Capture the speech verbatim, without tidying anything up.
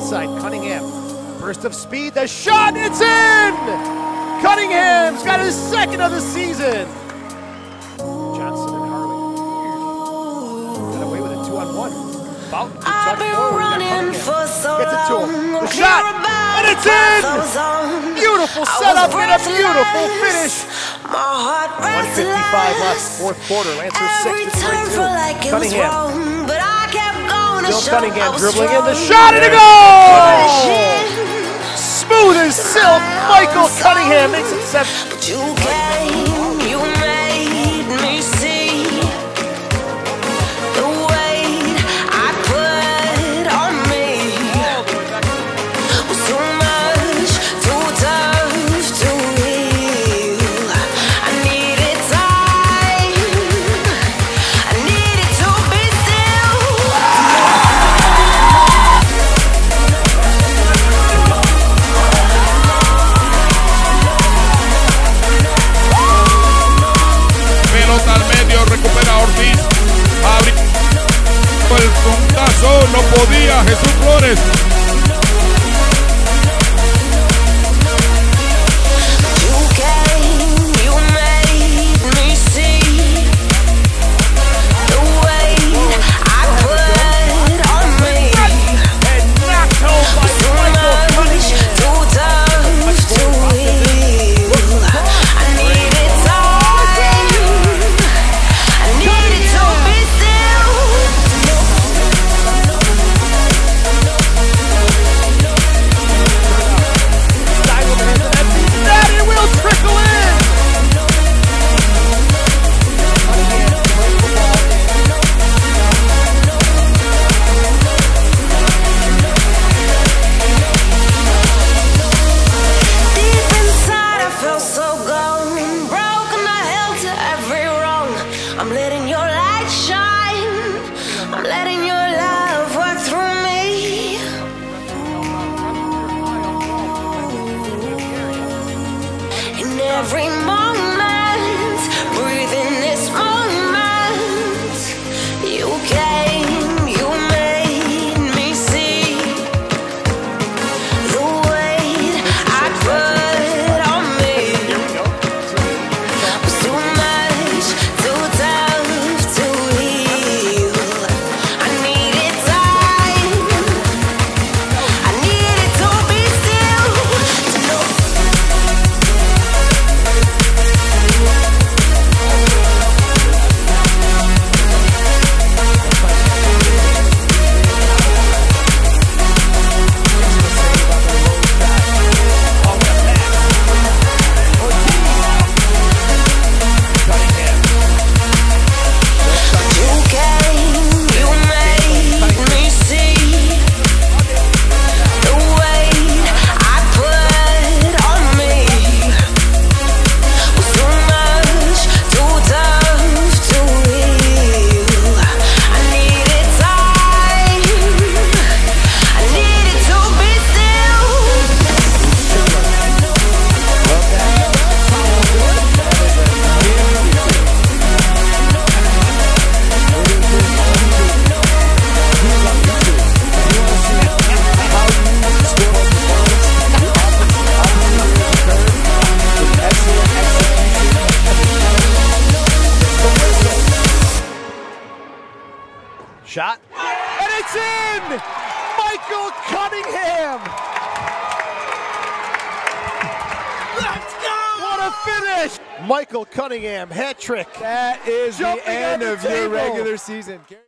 inside. Cunningham, burst of speed, the shot, it's in! Cunningham's got his second of the season. Johnson and Harley got away with a two-on-one. Fountain to touch forward. Gets it to him. The shot, and it's in! Beautiful setup and a beautiful finish. one fifty-five left, fourth quarter. Lancers six to three two. Cunningham. Still Cunningham dribbling in the shot and a goal! Smooth as silk. Michael Cunningham makes it seven. You came, you made me see the weight I put on me was too much, too tough to heal. I needed time, I needed to be still. Pelota al medio, recupera Ortiz, abre el puntazo, no podía Jesús Flores. I'm letting your light shine. I'm letting your love work through me. In every moment, breathe in this moment. You came, you made me see the weight I put on me was too much, too tough to heal. I needed time, I needed to be still, to know. Shot, and it's in! Michael Cunningham! Let's go! What a finish! Michael Cunningham, hat trick. That is the Jumping end on the of your table. regular season.